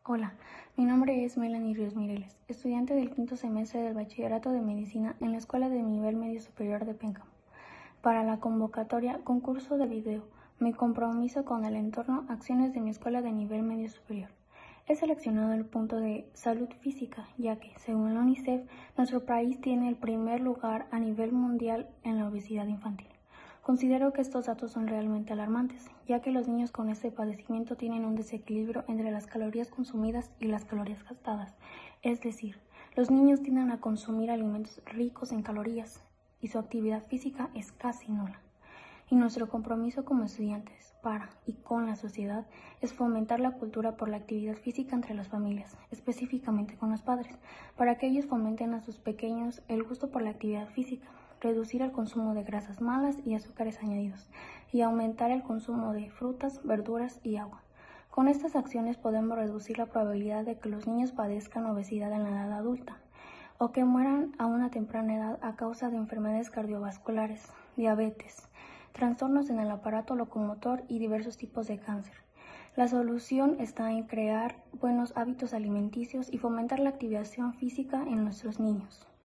Hola, mi nombre es Melanie Ríos Mireles, estudiante del quinto semestre del Bachillerato de Medicina en la Escuela de Nivel Medio Superior de Pénjamo. Para la convocatoria Concurso de Video, mi compromiso con el entorno, acciones de mi Escuela de Nivel Medio Superior. He seleccionado el punto de salud física, ya que, según la UNICEF, nuestro país tiene el primer lugar a nivel mundial en la obesidad infantil. Considero que estos datos son realmente alarmantes, ya que los niños con este padecimiento tienen un desequilibrio entre las calorías consumidas y las calorías gastadas. Es decir, los niños tienden a consumir alimentos ricos en calorías y su actividad física es casi nula. Y nuestro compromiso como estudiantes para y con la sociedad es fomentar la cultura por la actividad física entre las familias, específicamente con los padres, para que ellos fomenten a sus pequeños el gusto por la actividad física, reducir el consumo de grasas malas y azúcares añadidos, y aumentar el consumo de frutas, verduras y agua. Con estas acciones podemos reducir la probabilidad de que los niños padezcan obesidad en la edad adulta, o que mueran a una temprana edad a causa de enfermedades cardiovasculares, diabetes, trastornos en el aparato locomotor y diversos tipos de cáncer. La solución está en crear buenos hábitos alimenticios y fomentar la activación física en nuestros niños.